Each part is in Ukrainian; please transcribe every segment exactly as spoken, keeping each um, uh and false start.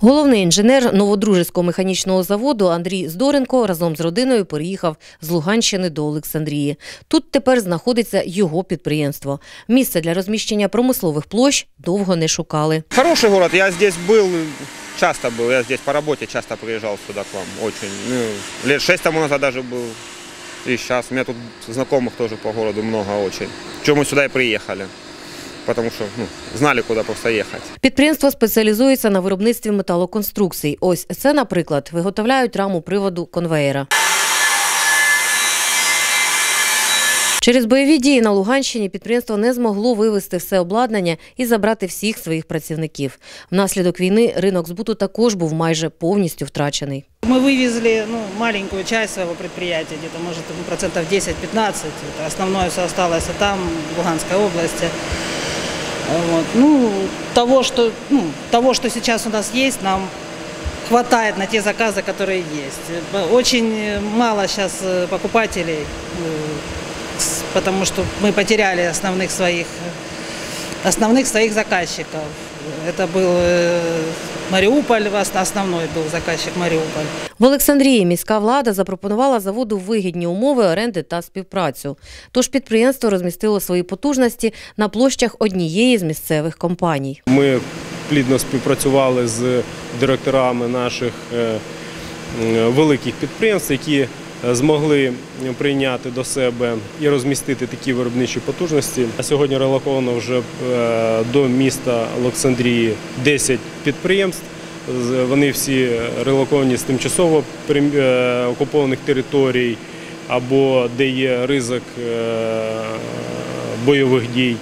Головний інженер Новодружицького механічного заводу Андрій Здоренко разом з родиною переїхав з Луганщини до Олександрії. Тут тепер знаходиться його підприємство. Місце для розміщення промислових площ довго не шукали. Хороший город, я здесь был, часто был, я здесь по работе часто приезжал сюда к вам, очень. Ну, лет шесть тому назад даже был, и сейчас. У меня тут знакомых тоже по городу много очень. Чего мы сюда и приехали. Тому що ну, знали, куди просто їхати. Підприємство спеціалізується на виробництві металоконструкцій. Ось це, наприклад, виготовляють раму приводу конвеєра. Через бойові дії на Луганщині підприємство не змогло вивезти все обладнання і забрати всіх своїх працівників. Внаслідок війни ринок збуту також був майже повністю втрачений. Мы вывезли ну, маленькую часть своего предприятия, где-то может процентов десять-пятнадцать. Основное все осталось там, в Луганской области. Вот. Ну, того, что, ну, того, что сейчас у нас есть, нам хватает на те заказы, которые есть. Очень мало сейчас покупателей, потому что мы потеряли основных своих, основных своих заказчиков. Это был Маріуполь, основной був заказчик Маріуполь. В Олександрії міська влада запропонувала заводу вигідні умови оренди та співпрацю. Тож підприємство розмістило свої потужності на площах однієї з місцевих компаній. Ми плідно співпрацювали з директорами наших великих підприємств, які змогли прийняти до себе і розмістити такі виробничі потужності. Сьогодні релоковано вже до міста Олександрії десять підприємств. Вони всі релоковані з тимчасово окупованих територій або де є ризик бойових дій.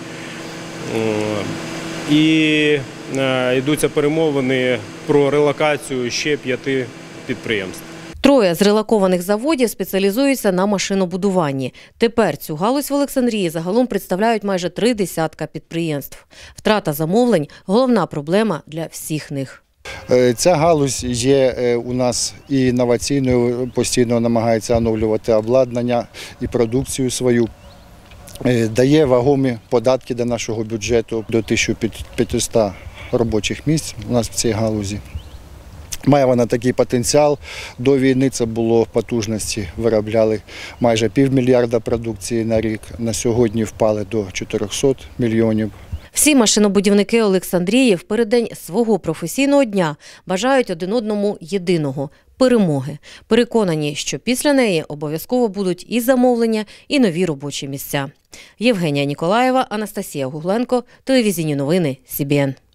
І йдуться перемовини про релокацію ще п'яти підприємств. Троє з релокованих заводів спеціалізуються на машинобудуванні. Тепер цю галузь в Олександрії загалом представляють майже три десятка підприємств. Втрата замовлень – головна проблема для всіх них. Ця галузь є у нас і інноваційною, постійно намагається оновлювати обладнання і продукцію свою. Дає вагомі податки до нашого бюджету, до тисячі п'ятисот робочих місць у нас в цій галузі. Має вона такий потенціал. До війни це було потужності, виробляли майже півмільярда продукції на рік. На сьогодні впали до чотирьохсот мільйонів. Всі машинобудівники Олександрії в переддень свого професійного дня бажають один одному єдиного – перемоги. Переконані, що після неї обов'язково будуть і замовлення, і нові робочі місця. Євгенія Ніколаєва, Анастасія Гугленко, телевізійні новини Сі Бі Ен.